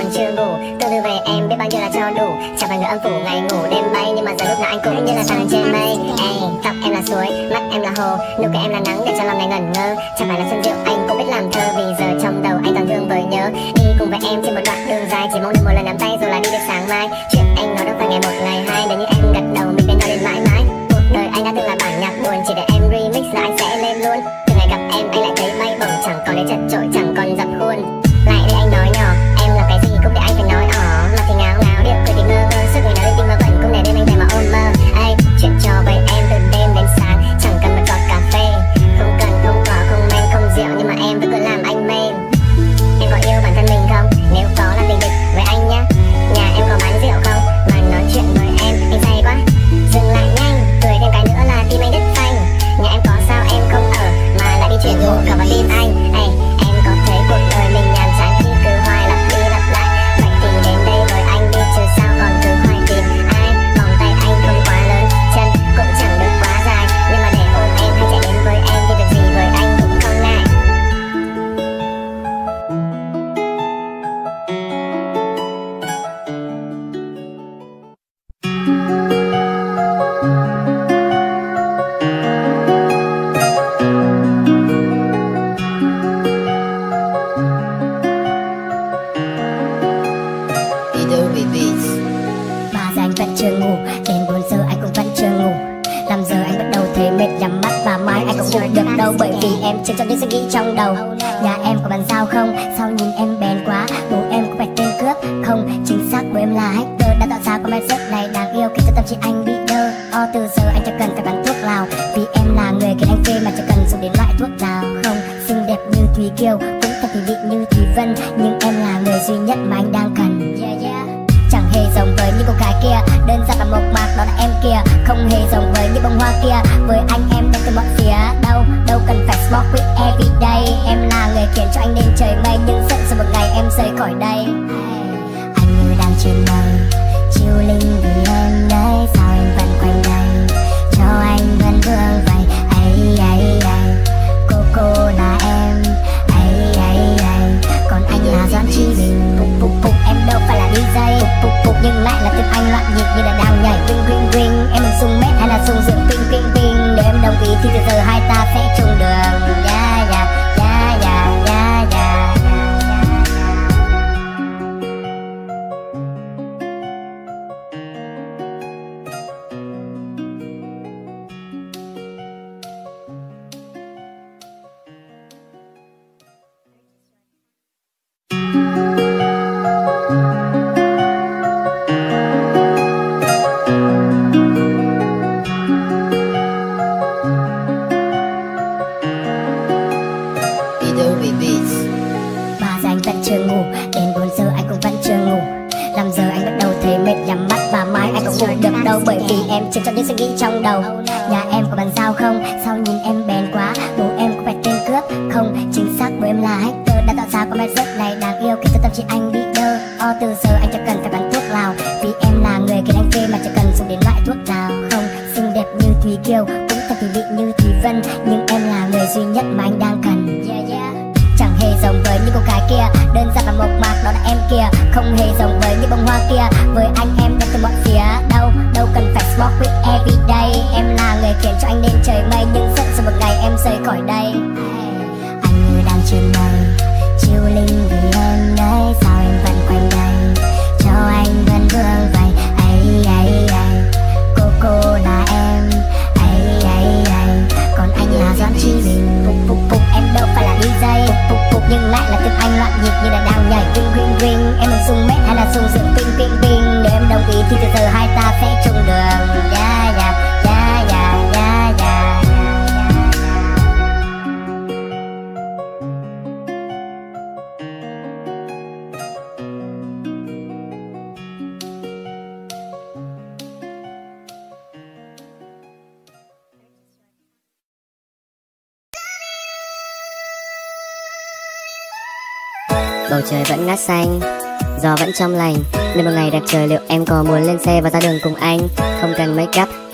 còn chưa ngủ. Từ từ về em biết bao nhiêu là cho đủ. Chẳng phải người âm phủ ngày ngủ đêm bay, nhưng mà giờ lúc nào anh cũng như là trăng trên mây. Ey, tóc em là suối, mắt em là hồ, nụ cười em là nắng để cho lòng này ngẩn ngơ. Chẳng phải là xuân diệu anh cũng biết làm thơ, vì giờ trong đầu anh toàn thương với nhớ. Đi cùng với em trên một đoạn đường dài, chỉ mong được một lần nắm tay rồi là đi được sáng mai. Chuyện anh nói đâu phải ngày một ngày hai, nếu như em gật đầu mình bên nhau đến mãi mãi. Cuộc đời anh đã từng là bản nhạc buồn, chỉ để em remix là anh sẽ lên luôn. Từ ngày gặp em anh lại thấy bay bổng, chẳng còn để chật chội, chẳng còn dập khuôn. Lại đây anh nói nhỏ, em là cái gì cũng để anh phải nói ỏ. Mặt thì ngáo ngáo, điệp cười thì ngơ ngơ, suốt ngày nói lên tình mà vẫn cũng để đêm anh về mà ôm mơ. Ây, chuyện trò với em từ đêm đến sáng, chẳng cần một giọt cà phê, không cần không có không men không rượu, nhưng mà em vẫn cứ làm anh mê. Em có yêu bản thân mình không? Nếu có là tình địch với anh nhá. Nhà em có bán rượu không? Mà nói chuyện với em anh say quá. Dừng lại nhanh, cười thêm cái nữa là tim anh đứt phanh. Nhà em có sao em không ở mà lại đi chuyển hộ cả vào tim anh. Ây, em có thấy cuộc đời mình nhàm chán khi cứ hoài lặp đi lặp lại. Vậy thì đến đây với anh đi, chứ sao còn cứ hoài tìm ai. Vòng tay anh không quá lớn, chân cũng chẳng được quá dài, nhưng mà để ôm em hay chạy đến với em thì việc gì với anh cũng không ngại. Bởi vì em chưa cho những suy nghĩ trong đầu. Nhà em có bàn giao không? Sao nhìn em bèn quá? Bố em có phải tên cướp không? Chính xác bố em là hacker, đã tạo ra comment rất này đáng yêu khiến cho tâm trí anh bị đơ. Từ giờ anh chẳng cần phải bán thuốc lào, vì em là người khiến anh phê mà chẳng cần dùng đến loại thuốc nào. Không xinh đẹp như Thúy Kiều, cũng thật thùy vị như Thúy Vân, nhưng em là người duy nhất mà anh đang cần. Chẳng hề giống với những cô gái kia, đơn giản và mộc mạc đó là em kia. Không hề giống với những bông hoa kia, với anh em đến từ mọi phía. Đâu cần phải smoke with every day. Em là người khiến cho anh lên trời mây, nhưng sợ rồi một ngày em rời khỏi đây. Anh như đang trên mây, chiều linh vì em đấy. Sao em vẫn quanh đây, cho anh vẫn vương vậy. Cô là em, còn anh là Doãn Chi Bình. Em đâu phải là DJ, nhưng lại là tim anh loạn nhịp như là đang nhảy ring. Em là sung mét hay là sung rượu ping. Nếu em đồng ý thì từ giờ hai ta sẽ chung đường. Bởi vì em chưa cho những suy nghĩ trong đầu. Nhà em có bàn giao không? Sao nhìn em bèn quá? Bố em có phải tên cướp không? Chính xác bố em là hacker, đã tạo ra comment rất này đáng yêu khiến cho tâm trí anh bị đơ. Từ giờ anh chẳng cần phải bán thuốc lào, vì em là người khiến anh phê mà chẳng cần dùng đến loại thuốc nào. Không xinh đẹp như Thúy Kiều, cũng thật thùy vị như Thúy Vân, nhưng em là người duy nhất mà anh đang cần. Chẳng hề giống với những cô gái kia, đơn giản và mộc mạc đó là em kia. Không hề giống với những bông hoa kia, với anh em đến từ mọi phía. Đâu cần phải smoke with every day. Em là người khiến cho anh lên trời mây, nhưng sợ rồi một ngày em rời khỏi đây. Anh như đang trên mây, chiều linh vì em đấy. Sao em vẫn quanh đây, cho anh vẫn vương vậy. Cô là em, còn anh là Doãn Chi Bình. Em đâu phải là DJ, nhưng lại là tim anh loạn nhịp như là đang nhảy ring. Em là sung mét hay là sung rượu ping. Nếu em đồng ý thì từ giờ hai ta sẽ chung đường. Bầu trời vẫn ngát xanh, gió vẫn trong lành, nên một ngày đẹp trời liệu em có muốn lên xe và ra đường cùng anh? Không cần make up, ey.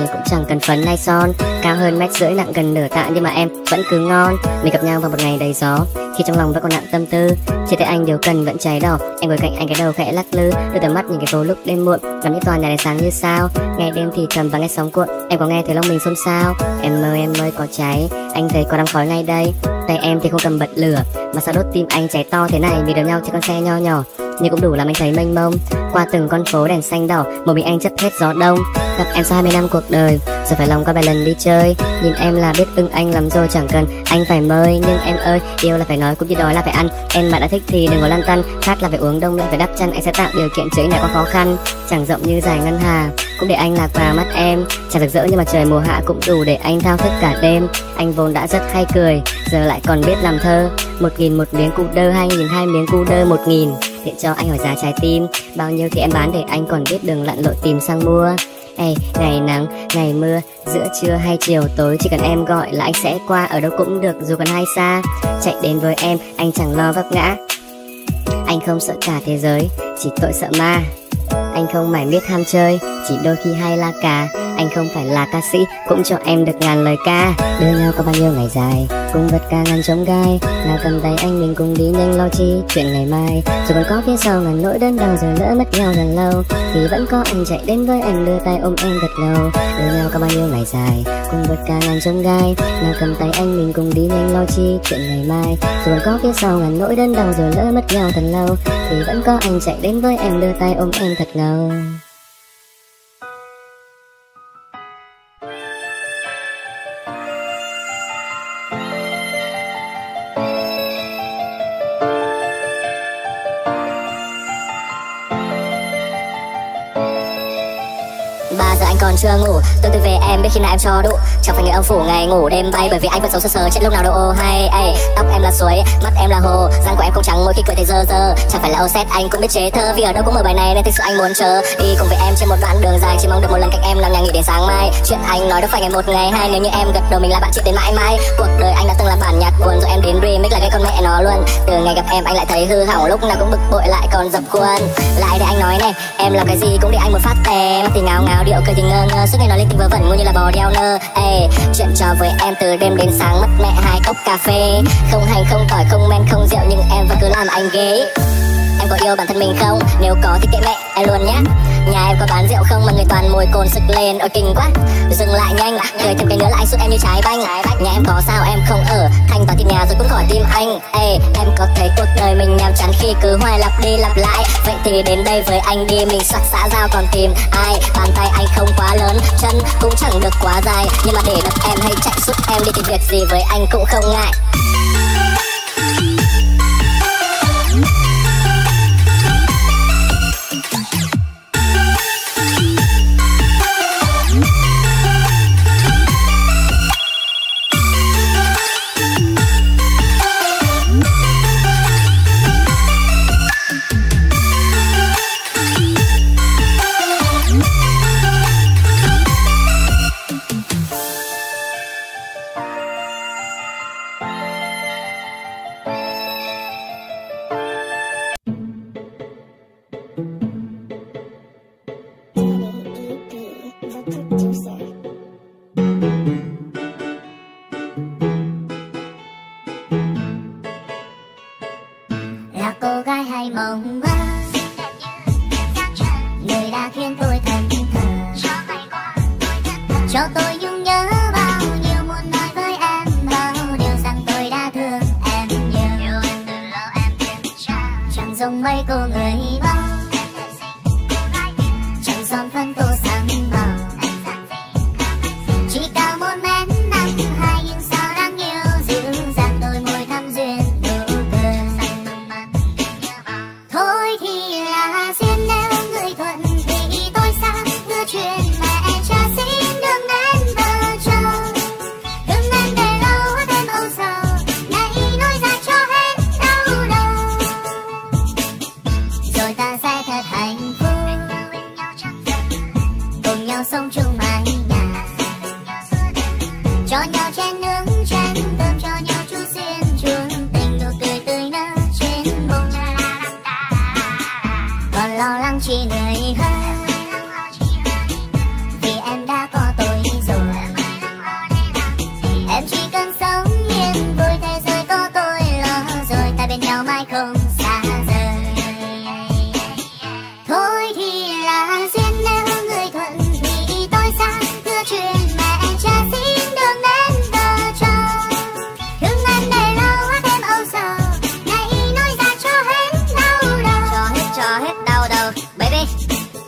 cũng chẳng cần phấn hay son. Cao hơn 1,5 m, nặng gần nửa tạ nhưng mà em vẫn cứ ngon. Mình gặp nhau vào một ngày đầy gió, khi trong lòng vẫn còn nặng tâm tư. Chia tay anh điều cần vẫn cháy đỏ. Em ngồi cạnh anh cái đầu khẽ lắc lư, đưa tầm mắt nhìn cái phố lúc đêm muộn, ngắm những tòa nhà đèn sáng như sao. Ngày đêm thì thầm và nghe sóng cuộn, em có nghe thấy lòng mình xôn xao. Em ơi có cháy, anh thấy có đám khói ngay đây. Tay em thì không cầm bật lửa, mà sao đốt tim anh cháy to thế này vì đợi nhau trên con xe nho nhỏ. Nhưng cũng đủ làm anh thấy mênh mông. Qua từng con phố đèn xanh đỏ, một mình anh chấp hết gió đông. Gặp em sau 20 năm cuộc đời, giờ phải lòng qua vài lần đi chơi. Nhìn em là biết ưng anh lắm rồi, chẳng cần anh phải mời. Nhưng em ơi, yêu là phải nói, cũng như đói là phải ăn. Em mà đã thích thì đừng có lăn tăn, khát là phải uống, đông lại phải đắp chăn. Anh sẽ tạo điều kiện chữa này qua khó khăn. Chẳng rộng như dải ngân hà, cũng để anh lạc vào mắt em. Chẳng rực rỡ nhưng mà trời mùa hạ cũng đủ để anh thao thức cả đêm. Anh vốn đã rất hay cười, giờ lại còn biết làm thơ. 1.000 một miếng cu đơ, 2.000 hai miếng cu đơ, 1.000. Tiện cho anh hỏi giá trái tim, bao nhiêu thì em bán để anh còn biết đường lặn lội tìm sang mua. Ê, ngày nắng, ngày mưa, giữa trưa hay chiều tối, chỉ cần em gọi là anh sẽ qua, ở đâu cũng được dù còn hay xa. Chạy đến với em, anh chẳng lo vấp ngã. Anh không sợ cả thế giới, chỉ tội sợ ma. Anh không mải miết ham chơi, chỉ đôi khi hay la cà. Anh không phải là ca sĩ, cũng cho em được ngàn lời ca. Đưa nhau có bao nhiêu ngày dài, cùng vượt ca ngàn chông gai. Nào cầm tay anh mình cùng đi nhanh lo chi chuyện ngày mai. Rồi còn có phía sau ngàn nỗi đớn đau, rồi lỡ mất nhau dần lâu thì vẫn có anh chạy đến với em, đưa tay ôm em thật lâu. Đưa nhau có bao nhiêu ngày dài, cùng vượt ca ngàn chông gai. Nào cầm tay anh mình cùng đi nhanh lo chi chuyện ngày mai. Rồi còn có phía sau ngàn nỗi đớn đau, rồi lỡ mất nhau thật lâu thì vẫn có anh chạy đến với em, đưa tay ôm em thật lâu. Giờ anh còn chưa ngủ, tương tư về em biết khi nào em cho đủ. Chẳng phải người âm phủ ngày ngủ đêm bay, bởi vì anh vẫn sống sờ sờ chết lúc nào đâu ô hay. Ây, tóc em là suối, mắt em là hồ, răng của em không trắng mỗi khi cười thấy dơ dơ. Chẳng phải là ô xét anh cũng biết chế thơ, vì ở đâu cũng mở bài này nên thực sự anh muốn chờ đi cùng với em trên một đoạn đường dài. Chỉ mong được một lần cạnh em làm nhà nghỉ đến sáng mai. Chuyện anh nói đâu phải ngày một ngày hai, nếu như em gật đầu mình là bạn chị đến mãi mãi. Cuộc đời anh đã từng là bản nhạc buồn, rồi em đến remix là cái con mẹ nó luôn. Từ ngày gặp em anh lại thấy hư hỏng, lúc nào cũng bực bội lại còn dập khuôn. Lại để anh nói này, em làm cái gì cũng để anh một phát tè. Mắt thì ngáo ngáo, điệu cười thì ngơ ngơ, suốt ngày nói linh tinh vớ vẩn ngu như là bò đeo nơ. Ê, chuyện trò với em từ đêm đến sáng mất mẹ 2 cốc cà phê. Không hành không tỏi không men không rượu, nhưng em vẫn cứ làm anh ghế. Em có yêu bản thân mình không? Nếu có thì kệ mẹ em luôn nhá. Nhà em có bán rượu không mà người toàn mùi cồn sức lên, ôi kinh quá. Dừng lại nhanh, cười thêm cái nữa là anh sút em như trái banh. Nhà em có sao em không ở, thanh toán tiền nhà rồi cũng khỏi tim anh. Ê, em có thấy cuộc đời mình nhàm chán khi cứ hoài lặp đi lặp lại. Vậy thì đến đây với anh đi, mình soạt xã giao còn tìm ai. Bàn tay anh không quá lớn, chân cũng chẳng được quá dài, nhưng mà để đập em hay chạy giúp em đi thì việc gì với anh cũng không ngại. Là cô gái hay mộng mơ, người đã khiến tôi thẫn thờ. Cho tôi nhung nhớ bao nhiêu, muốn nói với em bao điều rằng tôi đã thương em nhiều. Chẳng giống mấy cô người bao, chẳng son phấn tô sáng màu. Chỉ cao 1m52 nhưng sao đáng yêu, dịu dàng đôi môi thắm duyên nụ cười. Thôi thì là duyên, nếu người thuận thì tôi sang đưa chuyện mẹ cha xin đừng đến vợ chồng. Đừng nên để lâu thêm âu sầu, này nói ra cho hết đau đầu. Rồi ta sẽ thật hạnh phúc, cùng nhau sống chung mái nhà, cho nhau chén nướng chén cơm, cho nhau chú duyên chuông tình, nụ cười tươi nở trên môi. Còn lo lắng chi người hơn, vì em đã có tôi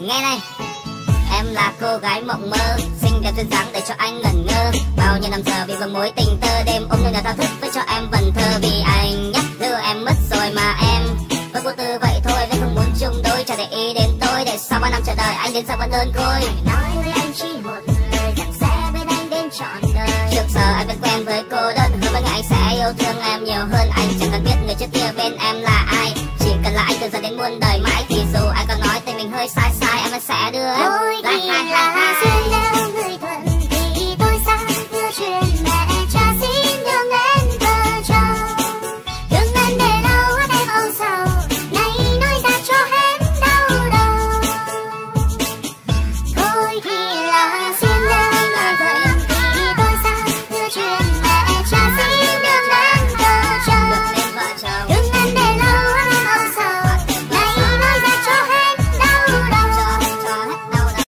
Nghe này, em là cô gái mộng mơ, xinh đẹp duyên dáng để cho anh ngẩn ngơ. Bao nhiêu năm giờ vì vương mối tình tơ, đêm ôm nhau nhà thao thức với cho em vần thơ. Vì anh nhắc đưa em mất rồi mà em vẫn vô tư vậy thôi, nên không muốn chung đôi. Chẳng để ý đến tôi, để sau 3 năm chờ đợi anh đến giờ vẫn đơn côi. Nói với anh chỉ một lời, chắc sẽ bên anh đến trọn đời. Trước giờ anh vẫn quen với cô đơn, hứa với ngày anh sẽ yêu thương em nhiều hơn. Anh chẳng cần biết người trước kia bên em là ai, chỉ cần là anh từ giờ đến muôn đời mãi. Thì dù anh có nói tình mình hơi sai sai, em vẫn sẽ đưa em. Ôi thì là duyên nếu người thuận